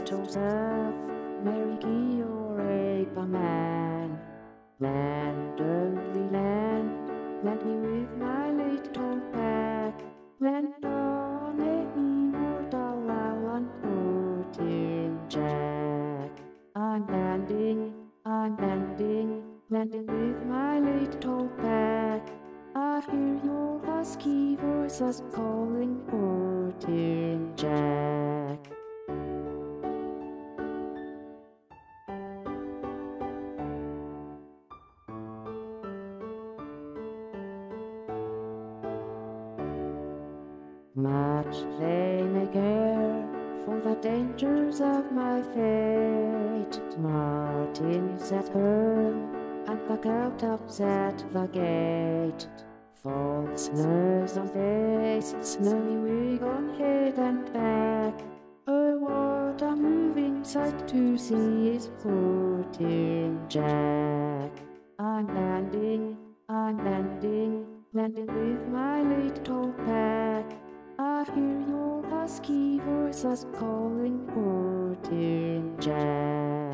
little self, Mary Key or Ape-a-Man. Land, only land me with my little pack. Land on any mortal I'll unput in Jack. I'm landing with my little pack. I hear your husky voices calling, put in Jack. Much they may care for the dangers of my fate. Martin's at home, and the cowtops at the gate. False nose on face, snowy wig on head and back. Oh, what a moving sight to see is put in Jack. I'm landing with my little pack. I hear your husky voices calling, put in Jack.